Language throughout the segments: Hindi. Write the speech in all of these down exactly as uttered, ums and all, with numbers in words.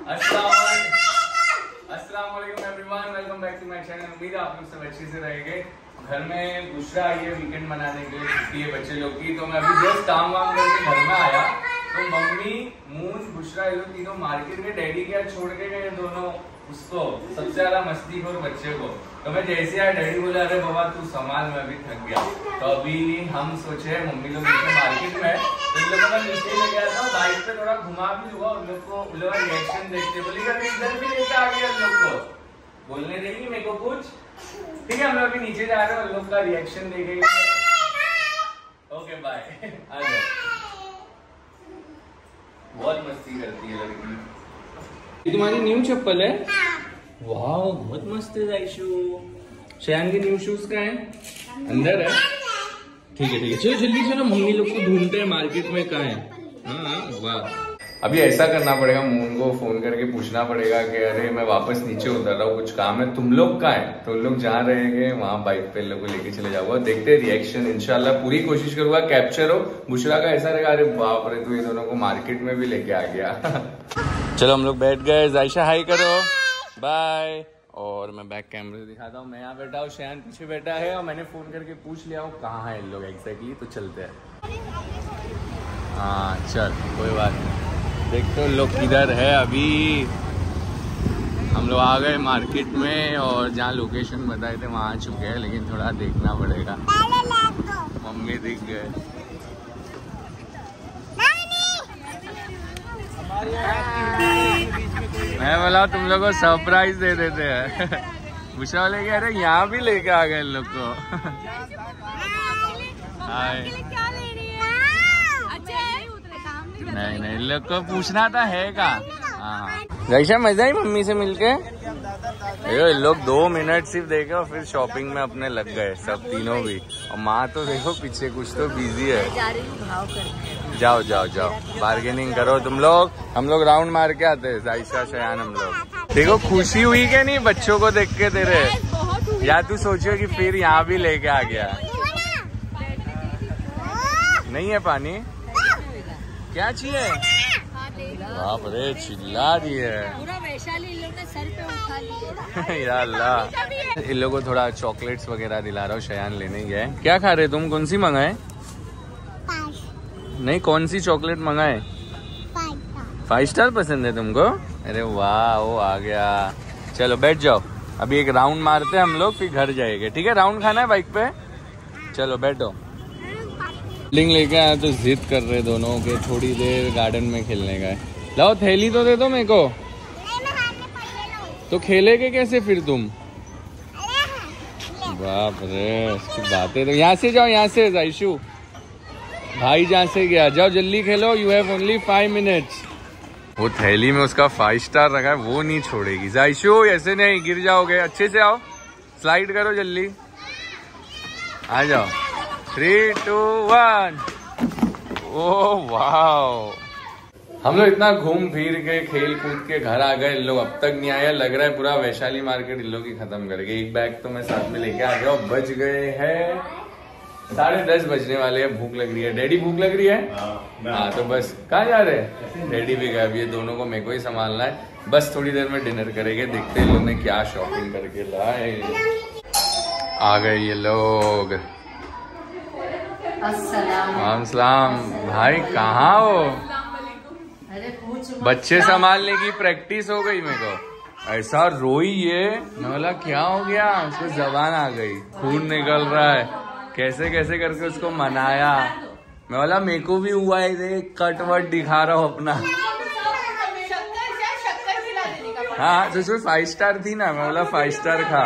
अस्सलाम वालेकुम everyone, welcome back to my channel. उम्मीद है आप लोग सब अच्छे से रहेंगे। घर में बुशरा आई है वीकेंड मनाने के लिए, छुट्टी है बच्चे लोग की। तो मैं अभी जस्ट काम वाम करके घर में आया तो मम्मी, मून, बुशरा ये लोग तीनों मार्केट में डैडी के यहाँ छोड़ के गए दोनों उसको, सबसे ज्यादा मस्तीखोर बच्चे को। तो मैं जैसे आया डैडी बोला अरे बाबा तू संभाल, मैं अभी थक गया। तो अभी हम सोचे मम्मी लोग मार्केट में, तो इन लोगों का नीचे ले गया था, बाइक पे थोड़ा घुमा भी हुआ उन लोग को। उन लोग का रिएक्शन देखते बोलेगा इधर भी लेके आ गया उन लोग को, बोलने देगी मेरे को कुछ। ठीक है, हम लोग अभी नीचे जा रहे हैं, उन लोग का रिएक्शन देखेंगे। Okay bye. आ जाओ, बहुत मस्ती करती है लड़की। ये तुम्हारी न्यू चप्पल है? वाह बहुत मस्त है आयशु। शयान के न्यू शूज का है, अंदर है। ठीक है ठीक है, चलो जल्दी चलो, मम्मी लोग को ढूंढते हैं मार्केट में कहाँ है। हाँ वाह, अभी ऐसा करना पड़ेगा, मून को फोन करके पूछना पड़ेगा कि अरे मैं वापस नीचे उतर रहा हूँ, कुछ काम है, तुम लोग कहाँ है? तो लोग जहाँ रहेंगे वहाँ बाइक पे लोग को लेके चले जाऊंगा। देखते हैं रिएक्शन, इंशाल्लाह पूरी कोशिश करूंगा कैप्चर हो। बुशरा का ऐसा रहेगा अरे बाप रे, तो ये दोनों को मार्केट में भी लेके आ गया। चलो हम लोग बैठ गए, जायशा हाई करो, बाय। और मैं बैक कैमरे से दिखाता हूँ, मैं यहाँ बैठा हूँ, शयान पीछे बैठा है, और मैंने फोन करके पूछ लिया हूँ कहाँ है इन लोग एग्जैक्टली। तो चलते हैं। हाँ चल कोई बात नहीं, देखते हो लोग किधर है। अभी हम लोग आ गए मार्केट में और जहाँ लोकेशन बताए थे वहाँ आ चुके हैं, लेकिन थोड़ा देखना पड़ेगा। मम्मी दिख गए। मैं बोला तुम लोग को सरप्राइज दे देते हैं। बुशरा वाले कह रहे यहाँ भी लेके आ गए इन लोग को। हाय, नहीं नहीं, इन लोग को पूछना था है का। हाँ जैसा मजा ही मम्मी से मिलके। ये लोग दो मिनट सिर्फ देखे और फिर शॉपिंग में अपने लग गए सब तीनों भी। और माँ तो देखो पीछे कुछ तो बिजी है। जाओ जाओ जाओ, बार्गेनिंग करो तुम लोग, हम लोग राउंड मार के आते हैं। जायशा शयान हम लोग देखो खुशी हुई के नहीं बच्चों को देख के तेरे, या तू सोचो कि फिर यहाँ भी लेके आ गया। नहीं है पानी, क्या चाहिए? बाप रे चिल्ला रही है। पूरा वैशाली इन लोग ने सर पे उठा लिया। या अल्लाह, इन लोगों को थोड़ा चॉकलेट्स वगैरह दिला रहा हूँ, शयान लेने गए। क्या खा रहे तुम, कौन सी मंगाए? नहीं कौन सी चॉकलेट मंगाए? फाइव स्टार पसंद है तुमको? अरे वाह, वो आ गया। चलो बैठ जाओ, अभी एक राउंड मारते हैं हम लोग, फिर घर जाएंगे। ठीक है, राउंड खाना है बाइक पे। चलो बैठो। लिंग लेके आया तो जिद कर रहे दोनों के थोड़ी देर गार्डन में खेलने का है। लाओ थैली तो दे दो मेरे को। तो खेलेगे कैसे फिर तुम? बाप रे, उसकी बातें तो। यहाँ से जाओ, यहाँ से जायशु भाई जहाँ से गया, जाओ जल्दी खेलो, you have only five minutes. वो थैली में उसका फाइव स्टार रखा है, वो नहीं छोड़ेगी। जायशु ऐसे नहीं, गिर जाओगे, अच्छे से आओ, स्लाइड करो जल्दी, आ जाओ। Three to one. ओह वाह, हम लोग इतना घूम फिर के खेल कूद के घर आ गए, इन लोग अब तक नहीं आया। लग रहा है पूरा वैशाली मार्केट इन लोग की खत्म करके। एक बैग तो मैं साथ में लेके आ गया। बज गए हैं साढ़े दस बजने वाले हैं, भूख लग रही है। डैडी भूख लग रही है? हाँ तो बस कहाँ जा रहे हैं? डैडी भी गए, ये दोनों को मेरे को ही संभालना है। बस थोड़ी देर में डिनर करेंगे, देखते हैं इन लोग ने क्या शॉपिंग करके लाए। आ गए ये लोग। अस्सलाम सलाम भाई, कहाँ हो? अरे पूछ मत, बच्चे संभालने की प्रैक्टिस हो गई मेरे को। ऐसा रोई ये, मैं बोला क्या हो गया? उसको जबान आ गई, खून निकल रहा है, कैसे कैसे करके उसको मनाया। मैं बोला मेरे को भी हुआ है, कट वट दिखा रहा हूँ अपना। हाँ तो उसमें फाइव स्टार थी ना, मैं बोला फाइव स्टार खा।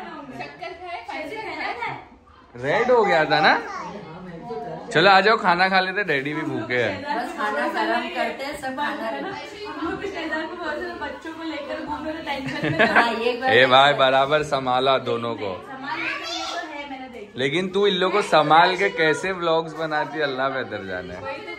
रेड हो गया था ना। चलो आ जाओ, खाना खा लेते, डैडी भी भूखे हैं। बस खाना गरम करते हैं, सब खाना बच्चों को लेकर घूम रहे टेंशन। ए भाई बराबर संभाला दोनों को, लेकिन तू इन लोगों को संभाल के कैसे व्लॉग्स बनाती है अल्लाह बेहतर जाने।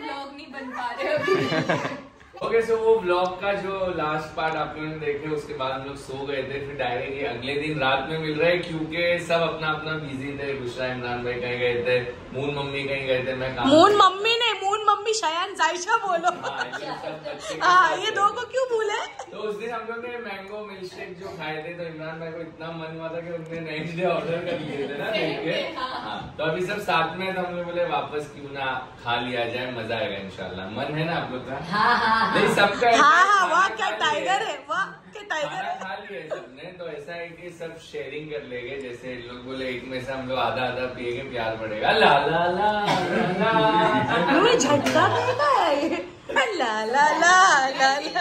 ओके सो वो व्लॉग का जो लास्ट पार्ट आप लोगों ने देखे, उसके बाद हम लोग सो गए थे। फिर डायरेक्टली अगले दिन रात में मिल रहे, क्योंकि सब अपना अपना बिजी थे। बुशरा इमरान भाई कहीं गए थे, मून मम्मी कहीं गए थे, मैं मून मम्मी ने मून मम्मी शयान जायशा बोलो। हाँ ये दो को क्यों भूले? तो उस दिन हम लोग ने मैंगो मिल्क शेक जो खाए थे, तो इमरान भाई को इतना मन हुआ था कि उनने नेक्स्ट डे ऑर्डर कर लिए थे ना देख के। हाँ, तो अभी सब साथ में, तो हम लोग बोले वापस क्यों ना खा लिया जाए, मजा आएगा इंशाल्लाह। मन है ना आप लोग का? हाँ हाँ नहीं सबका। हाँ हाँ, वाह क्या टाइगर है, वाह क्या टाइगर है। खा लिए सबने, तो ऐसा है कि सब शेयरिंग कर लेंगे। जैसे लोग बोले एक में से हम लोग आधा आधा पिएंगे, प्यार बढ़ेगा। ला ला ला ला झटका देगा है ला ला ला ला ला।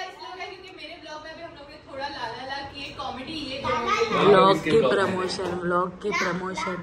ब्लॉग की प्रमोशन, ब्लॉग की प्रमोशन,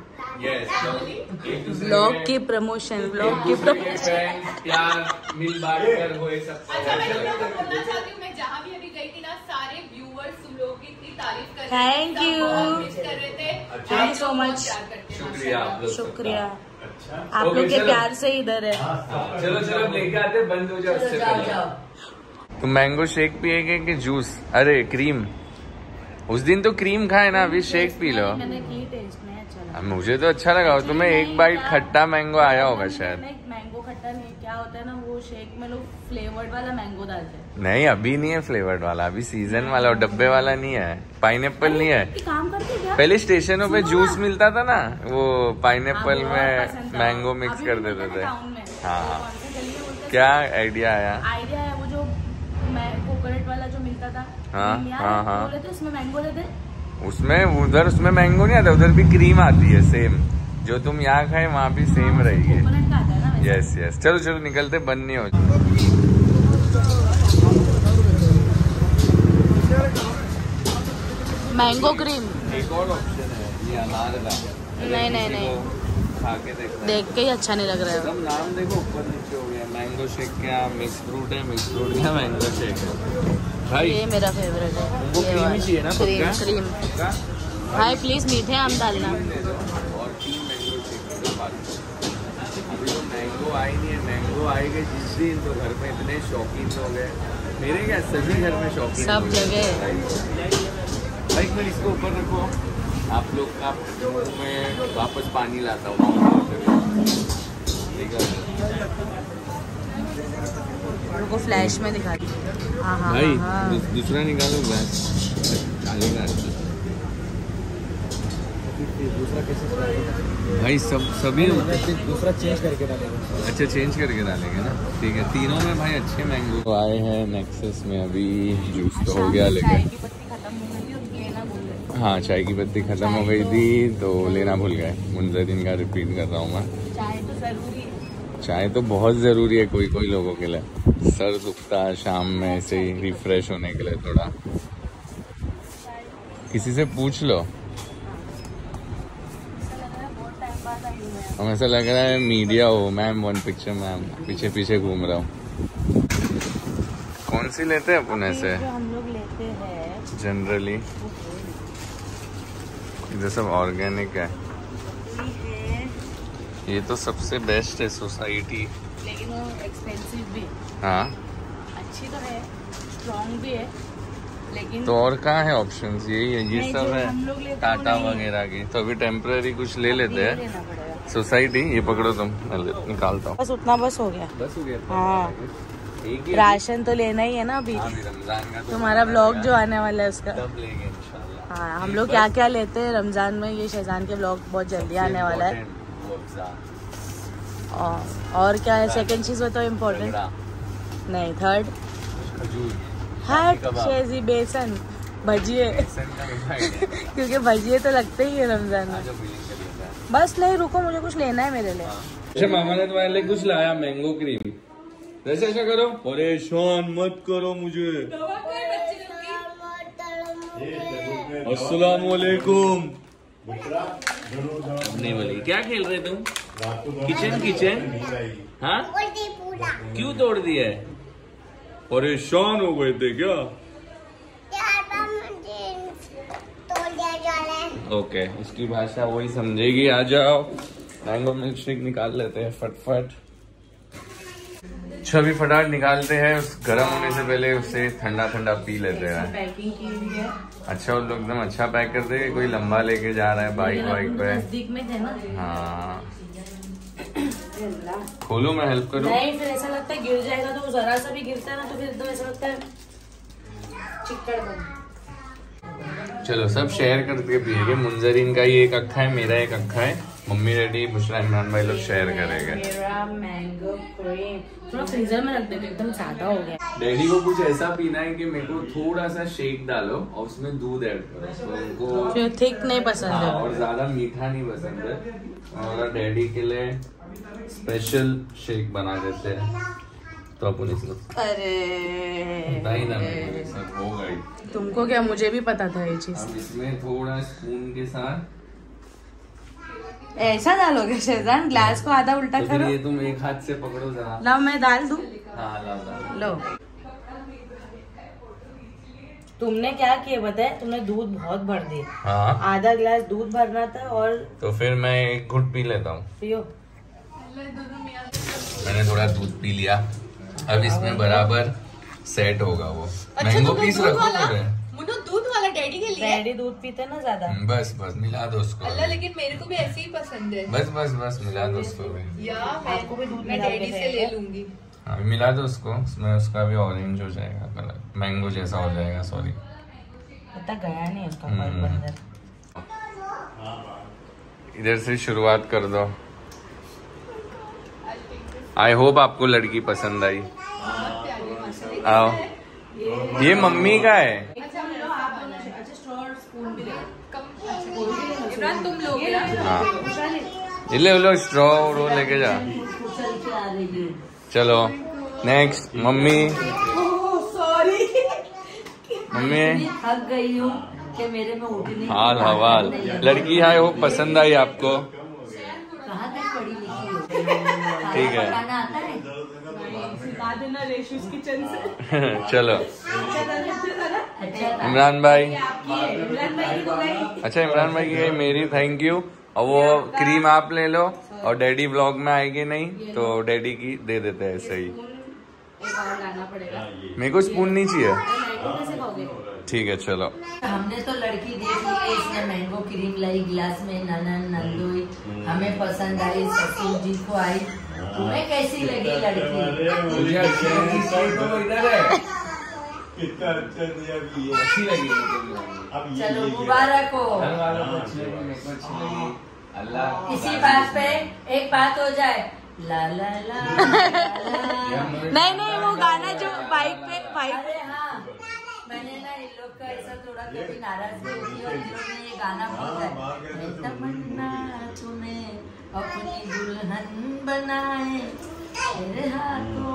ब्लॉग की प्रमोशन, ब्लॉग की प्रमोशन। प्यार मिल बांट कर हुए सब। अच्छा, मैं तुम लोगों को बोलना चाहती हूँ, मैं जहाँ भी अभी गई थी ना, सारे व्यूअर्स तुम लोगों की इतनी तारीफ कर रहे थे, Thank you. बहुत मिस कर रहे थे। Thank you so much. शुक्रिया आप लोग, शुक्रिया आप लोग के प्यार से इधर है। चलो चलो लेके आते, बंद हो जाओ उससे जाओ जाओ। तो मैंगो शेक पिएगे कि जूस? अरे क्रीम, उस दिन तो क्रीम खाए ना, अभी शेक पी लो। मैंने की, टेस्ट में अच्छा लगा। मुझे तो अच्छा लगा। तुम्हें एक बाइट खट्टा मैंगो आया होगा शायद। मैंगो खट्टा नहीं, क्या होता है ना, वो शेक में लोग फ्लेवर्ड वाला मैंगो डालते हैं। नहीं अभी नहीं है फ्लेवर्ड वाला, अभी सीजन वाला और डब्बे वाला नहीं है। पाइनएप्पल नहीं है। काम करते क्या? पहले स्टेशनों पे जूस मिलता था ना, वो पाइनएप्पल हाँ, में मैंगो मिक्स कर देते थे। हाँ, क्या आइडिया आया? आइडिया है वो जो कोकोनट वाला जो मिलता था। हाँ, हाँ, हाँ। बोले थे उसमें मैंगो देते। उसमें उधर उसमें मैंगो नहीं आता, उधर भी क्रीम आती है सेम, जो तुम यहाँ खाए वहाँ भी सेम रहेगी। कोकोनट का आता है ना। यस यस, चलो चलो निकलते, बंद नहीं हो। मैंगो क्रीम एक और ऑप्शन है, ये अनार का। नहीं नहीं नहीं, खा के देखना। देख के ही अच्छा नहीं लग रहा है। सब नाम देखो ऊपर नीचे हो गया। मैंगो शेक क्या मिक्स फ्रूट है, मिक्स फ्रूट क्या मैंगो शेक है भाई। ये मेरा फेवरेट है। वो क्रीम ही चाहिए ना? क्रीम पक्का? क्रीम पक्का? भाई प्लीज मीठे आम डालना। और तीन मैंगो शेक के बाद अभी तो मैंगो आई नहीं है। मैंगो आएगी जिस दिन तो घर में इतने शौकीन हो गए। मेरे क्या सभी घर में शौकीन सब हो गए। जगह। भाई मैं इसको ऊपर रखो, आप लोग का मैं वापस पानी लाता हूँ। को फ्लैश में दिखा दी। हाँ हाँ भाई हाँ। दू, दूसरा निकालो गैस डालेगा। दूसरा कैसे भाई सब सभी दूसरा चेंज करके डालेंगे। अच्छा चेंज करके डालेंगे ना, ठीक है। तीनों में भाई अच्छे मैंगो तो आए हैं नेक्सस में। अभी जूस तो हो गया, लेकिन हाँ चाय की पत्ती खत्म हो गई थी तो लेना भूल गए। मुंजरिन का रिपीट कर रहा हूँ मैं। चाय तो जरूरी है। चाय तो बहुत जरूरी है कोई कोई लोगों के लिए। सर दुखता है शाम में ऐसे ही रिफ्रेश होने के लिए थोड़ा। किसी से पूछ लो। हम ऐसा लग रहा है मीडिया हो मैम, वन पिक्चर मैम, पीछे पीछे घूम रहा हूँ। कौन सी लेते हैं पुणे से? जो हम लोग लेते हैं जनरली इधर सब ऑर्गेनिक है। ये तो सबसे बेस्ट है सोसाइटी, लेकिन वो एक्सपेंसिव भी। हाँ अच्छी तो है, स्ट्रॉन्ग भी है, लेकिन तो और कहाँ है ऑप्शंस? यही है, ये नहीं, सब जो है हम लोग लेते हैं टाटा वो नहीं। वगैरह की। तो अभी टेम्पररी कुछ ले लेते ये हैं। लेना पड़ेगा। सोसाइटी ये पकड़ो तुम, मैं ले- निकालता हूँ। बस उतना बस हो गया। बस हो गया। हाँ। एक ही राशन तो लेना ही है ना अभी। हाँ, अभी रमजान का तो तुम्हारा ब्लॉग जो आने वाला है उसका। तब लेंगे इंशाल्लाह। हाँ, हम लोग क्या क्या लेते हैं रमजान में, ये शहजान के ब्लॉग बहुत जल्दी आने वाला है। और, और क्या है सेकंड चीज बताओ इम्पोर्टेंट? नहीं, थर्ड खजूर, हट कबाब। शेजी, बेसन, भजिए बेसन का मिठाई है। क्योंकि भजिए तो लगते ही है रमजान में। जो मिलेंगे लेते हैं। बस नहीं रुको, मुझे कुछ लेना है मेरे लिए। अच्छा मामा ने तुम्हारे लिए कुछ लाया, मैंगो क्रीम। वैसे ऐसा करो, परेशान मत करो मुझे। अस्सलाम वालेकुम। नहीं बोली क्या खेल रहे तुम? किचन किचन हाँ क्यों तोड़ दिया है? परेशान हो गए थे क्या? ओके okay, इसकी भाषा वही समझेगी। आ जाओ मैंगो मिल्क शेक निकाल लेते हैं फटफट। अच्छा अभी फटाफट निकालते हैं, उस गर्म होने से पहले उससे ठंडा ठंडा पी लेते हैं। पैकिंग की हुई है। अच्छा वो लोग एकदम अच्छा पैक कर देंगे। कोई लंबा लेके जा रहा है बाइक वाइक पे। नजदीक में थे ना। हाँ खोलो, मैं हेल्प करूँ? नहीं, फिर ऐसा लगता है गिर जाएगा, तो वो जरा सा भी गिरता है ना तो फिर एकदम ऐसा लगता है चिक्कड़ बन। चलो सब शेयर करके पिएंगे। मुंजरीन का ये एक अक्खा है, मेरा एक अक्खा है। मम्मी डैडी बुशरा इमरान भाई लोग शेयर करेंगे। मेरा मैंगो क्रीम थोड़ा फ्रीजर में रख देते, एकदम ज्यादा हो गया। डैडी को कुछ ऐसा पीना है कि मेरे को थोड़ा सा शेक डालो और उसमें दूध ऐड करो, तो उनको थिक नहीं पसंद है और ज्यादा मीठा नहीं पसंद है। और डैडी के लिए स्पेशल शेक बना देते हैं, तो अपन इसको अरे पता ही ना मेरे सब होगा ही। तुमको क्या, मुझे भी पता था ये चीज। अब इसमें थोड़ा स्पून के साथ ऐसा डालोगे शेजान? ग्लास को आधा उल्टा तो फिर करो। ये तुम एक हाथ से पकड़ो जरा। लो मैं डाल दूं? हाँ ला ला। लो तुमने क्या किया बताया? तुमने दूध बहुत भर दिया। हाँ आधा गिलास दूध भरना था और तो फिर मैं एक घुट पी लेता हूँ। पियो। मैंने थोड़ा दूध पी लिया, अब इसमें बराबर सेट होगा वो। मैंगो तो पीस दूध रखो वाला? थोड़े। मुन्नू दूध वाला डैडी के लिए। डैडी दूध पीते ना ज्यादा। बस बस मिला दो उसको। अल्लाह, लेकिन मेरे को भी ऐसे ही पसंद है। बस बस बस मिला दो उसको भी। या आपको भी दूध मैं मिला डैडी के से देंगे। ले लूंगी। हाँ मिला दो उसको, उसमें उसका भी ऑरेंज हो जाएगा कलर, मैंगो जैसा हो जाएगा। सॉरी पता गया नहीं उसका हम्म। फल अंदर। इधर से शुरुआत कर दो। आई होप आपको लड़की पसंद आई। आओ, ये मम्मी का है। इमरान तुम लोगे ना? हाँ ये ले लो, स्ट्रॉ वो लेके जा। चलो नेक्स्ट मम्मी। मम्मी थक गई हूँ कि मेरे में उठने हाल हवाल। लड़की है वो पसंद आई आपको? कहाँ तक पढ़ी लिखी हो? ठीक है। खाना आता है? सिखा देना रेशूज किचन से। चलो अच्छा था। इमरान भाई। इमरान भाई की हो गई। अच्छा इमरान भाई की गई, मेरी थैंक यू। और वो क्रीम आप ले लो, और डैडी व्लॉग में आएगी नहीं तो डैडी की दे देते हैं ऐसे ही। एक और लाना पड़ेगा। मेरे को स्पून नहीं चाहिए। कैसे खाओगे? ठीक है चलो। हमने तो लड़की देख ली है, इसने मैंगो क्रीम लाई गिलास में, ननन नंदोई हमें पसंद आई, ससुर जी को आई। तुम्हें कैसी लगी लड़की? मुझे अच्छी लगी, तो इधर है। कितना अच्छा दिया भी ये। अच्छी लगी अब ये चलो ये- मुबारक हो। घर वालों को अच्छी लगी, मेरे को अच्छी लगी। अल्लाह इसी बात पे एक बात हो जाए, ला ला ला, ला, ला। नहीं नहीं, वो गाना जो बाइक पे बाइक अरे हाँ, मैंने ना इन लोग का ऐसा थोड़ा कभी नाराजगी होती है और इन लोग ने ये गाना बोला है, मैं तमन्ना तुम्हें अपनी दुल्हन बनाए, तेरे हाथों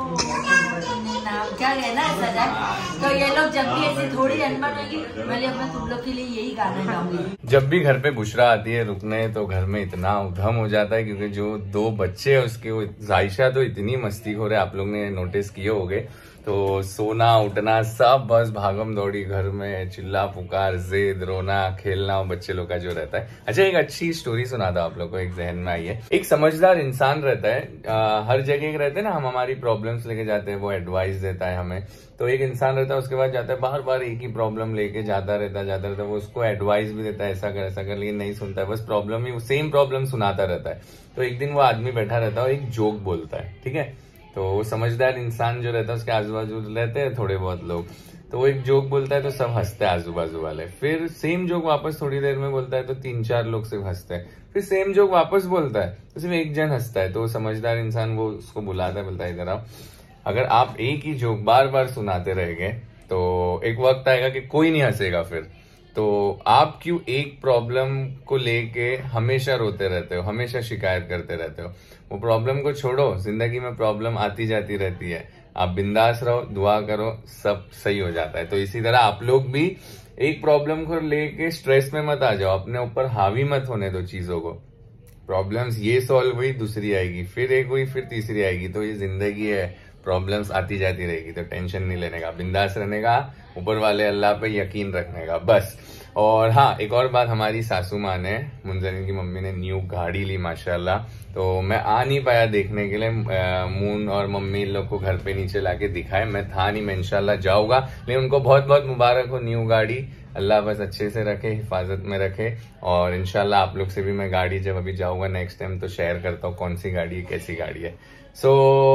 में नाम क्या कहना है सजा। तो ये लोग जब भी ऐसी थोड़ी अनबन होगी, मैं अपने तुम लोग के लिए यही गाना गाऊंगी। जब भी घर पे बुशरा आती है रुकने, तो घर में इतना उधम हो जाता है, क्योंकि जो दो बच्चे हैं उसके, वो जायशा तो इतनी मस्तीखोर है, आप लोग ने नोटिस किए होंगे। तो सोना उठना सब बस भागम दौड़ी घर में, चिल्ला पुकार, जिद, रोना, खेलना, और बच्चे लोग का जो रहता है। अच्छा एक अच्छी स्टोरी सुना था आप लोग को, एक जहन में आई है। एक समझदार इंसान रहता है, आ, हर जगह रहते हैं ना, हम हमारी प्रॉब्लम्स लेके जाते हैं, वो एडवाइस देता है हमें। तो एक इंसान रहता है, उसके बाद जाता है, बार बार एक ही प्रॉब्लम लेके जाता रहता जाता रहता है, वो उसको एडवाइस भी देता है, ऐसा कर ऐसा कर, लेकिन नहीं सुनता है, बस प्रॉब्लम ही सेम प्रॉब्लम सुनाता रहता है। तो एक दिन वो आदमी बैठा रहता है और एक जोक बोलता है, ठीक है। तो वो समझदार इंसान जो रहता है, उसके आजू बाजू रहते हैं थोड़े बहुत लोग, तो वो एक जोक बोलता है तो सब हंसते हैं आजू बाजू वाले। फिर सेम जोक वापस थोड़ी देर में बोलता है तो तीन चार लोग सिर्फ हंसते हैं। फिर सेम जोक वापस बोलता है तो सिर्फ एक जन हंसता है। तो वो समझदार इंसान वो उसको बुलाता है, बोलता है इधर आओ, अगर आप एक ही जोक बार बार सुनाते रहेंगे तो एक वक्त आएगा कि कोई नहीं हंसेगा। फिर तो आप क्यों एक प्रॉब्लम को लेके हमेशा रोते रहते हो, हमेशा शिकायत करते रहते हो? वो प्रॉब्लम को छोड़ो, जिंदगी में प्रॉब्लम आती जाती रहती है, आप बिंदास रहो, दुआ करो, सब सही हो जाता है। तो इसी तरह आप लोग भी एक प्रॉब्लम को लेके स्ट्रेस में मत आ जाओ, अपने ऊपर हावी मत होने दो चीजों को। प्रॉब्लम्स ये सॉल्व हुई, दूसरी आएगी, फिर एक हुई, फिर तीसरी आएगी। तो ये जिंदगी है, प्रॉब्लम्स आती जाती रहेगी, तो टेंशन नहीं लेने का, बिंदास रहने का, ऊपर वाले अल्लाह पे यकीन रखने का, बस। और हाँ, एक और बात, हमारी सासू माँ ने, मुंजरिन की मम्मी ने न्यू गाड़ी ली माशाल्लाह। तो मैं आ नहीं पाया देखने के लिए, मून और मम्मी इन लोग को घर पे नीचे लाके दिखाए, मैं था नहीं, मैं इंशाल्लाह जाऊंगा। लेकिन उनको बहुत बहुत मुबारक हो न्यू गाड़ी, अल्लाह बस अच्छे से रखे, हिफाजत में रखे। और इंशाल्लाह आप लोग से भी मैं गाड़ी जब अभी जाऊंगा नेक्स्ट टाइम तो शेयर करता हूँ कौन सी गाड़ी है, कैसी गाड़ी है। सो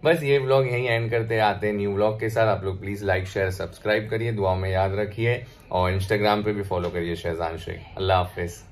बस ये व्लॉग यहीं एंड करते आते हैं न्यू व्लॉग के साथ। आप लोग प्लीज लाइक शेयर सब्सक्राइब करिए, दुआ में याद रखिए और इंस्टाग्राम पे भी फॉलो करिए शहजान शेख। अल्लाह हाफिज।